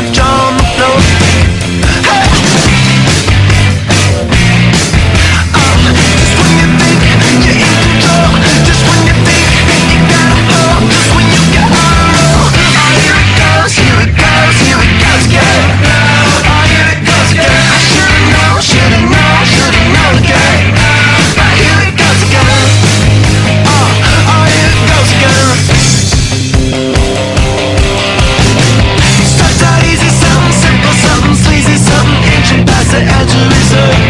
my jaw on the floor. Hey! Just when you think you're in control, just when you think you got a flow, just when you get on a roll. Oh, here it goes, here it goes, here it goes again. Oh, here it goes again. I should've known, should've known, should've known again. But here it goes again. Oh, here it goes again. Starts out easy, something simple, something sleazy, something inching past the edge of reserve.